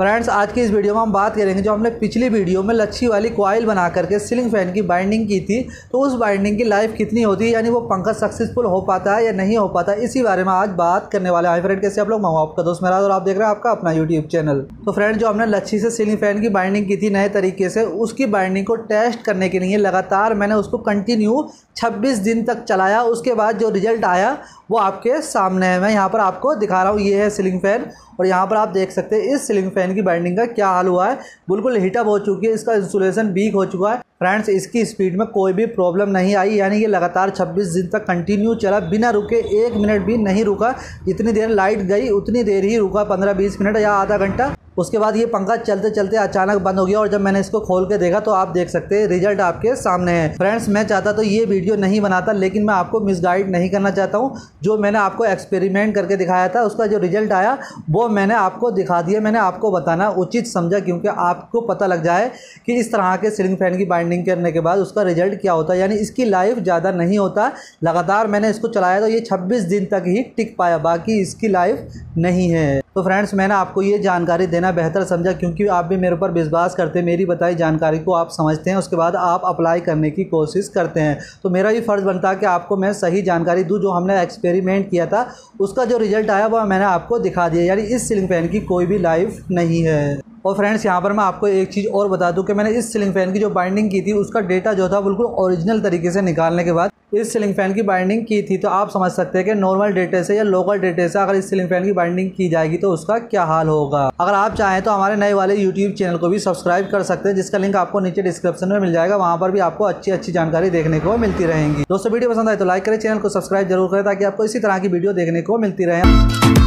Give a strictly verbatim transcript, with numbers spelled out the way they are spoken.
Friends आज की इस वीडियो में हम बात करेंगे जो हमने पिछली वीडियो में लच्छी वाली कॉइल बना करके सीलिंग फैन की बाइंडिंग की थी, तो उस बाइंडिंग की लाइफ कितनी होती है, यानी वो पंखा सक्सेसफुल हो पाता है या नहीं हो पाता, इसी बारे में आज बात करने वाले हैं। फ्रेंड कैसे आप लोग, मैं आपका दोस्त मेरा और आप देख रहे हैं आपका अपना यूट्यूब चैनल। तो फ्रेंड जो हमने लच्छी से सीलिंग फैन की बाइंडिंग की थी नए तरीके से, उसकी बाइंडिंग को टेस्ट करने के लिए लगातार मैंने उसको कंटिन्यू छब्बीस दिन तक चलाया। उसके बाद जो रिजल्ट आया वो आपके सामने है, मैं यहाँ पर आपको दिखा रहा हूँ। ये है सीलिंग फैन और यहाँ पर आप देख सकते हैं इस सीलिंग फैन की बाइंडिंग का क्या हाल हुआ है। बिल्कुल हीटअप हो चुकी है, इसका इंसुलेशन वीक हो चुका है। फ्रेंड्स इसकी स्पीड में कोई भी प्रॉब्लम नहीं आई, यानी कि लगातार छब्बीस दिन तक कंटिन्यू चला बिना रुके, एक मिनट भी नहीं रुका। जितनी देर लाइट गई उतनी देर ही रुका, पंद्रह बीस मिनट या आधा घंटा। उसके बाद ये पंखा चलते चलते अचानक बंद हो गया और जब मैंने इसको खोल के देखा तो आप देख सकते हैं रिजल्ट आपके सामने है। फ्रेंड्स मैं चाहता तो ये वीडियो नहीं बनाता, लेकिन मैं आपको मिसगाइड नहीं करना चाहता हूँ। जो मैंने आपको एक्सपेरिमेंट करके दिखाया था उसका जो रिजल्ट आया वो मैंने आपको दिखा दिया। मैंने आपको बताना उचित समझा, क्योंकि आपको पता लग जाए कि इस तरह के सीलिंग फैन की बाइंडिंग करने के बाद उसका रिजल्ट क्या होता है। यानी इसकी लाइफ ज़्यादा नहीं होता, लगातार मैंने इसको चलाया तो ये छब्बीस दिन तक ही टिक पाया, बाकी इसकी लाइफ नहीं है। तो फ्रेंड्स मैंने आपको ये जानकारी देना बेहतर समझा, क्योंकि आप भी मेरे ऊपर विश्वास करते हैं, मेरी बताई जानकारी को आप समझते हैं, उसके बाद आप अप्लाई करने की कोशिश करते हैं। तो मेरा भी फ़र्ज़ बनता है कि आपको मैं सही जानकारी दूं। जो हमने एक्सपेरिमेंट किया था उसका जो रिजल्ट आया वह मैंने आपको दिखा दिया, यानी इस सीलिंग फैन की कोई भी लाइफ नहीं है। और फ्रेंड्स यहाँ पर मैं आपको एक चीज़ और बता दूं कि मैंने इस सीलिंग फैन की जो बाइंडिंग की थी उसका डेटा जो था बिल्कुल ओरिजिनल तरीके से निकालने के बाद इस सीलिंग फैन की बाइंडिंग की थी। तो आप समझ सकते हैं कि नॉर्मल डेटे से या लोकल डेटे से अगर इस सीलिंग फैन की बाइंडिंग की जाएगी तो उसका क्या हाल होगा। अगर आप चाहें तो हमारे नए वाले यूट्यूब चैनल को भी सब्सक्राइब कर सकते हैं, जिसका लिंक आपको नीचे डिस्क्रिप्शन में मिल जाएगा। वहाँ पर भी आपको अच्छी अच्छी जानकारी देखने को मिलती रहेंगी। दोस्तों वीडियो पसंद आए तो लाइक करें, चैनल को सब्सक्राइब जरूर करें ताकि आपको इसी तरह की वीडियो देखने को मिलती रहे।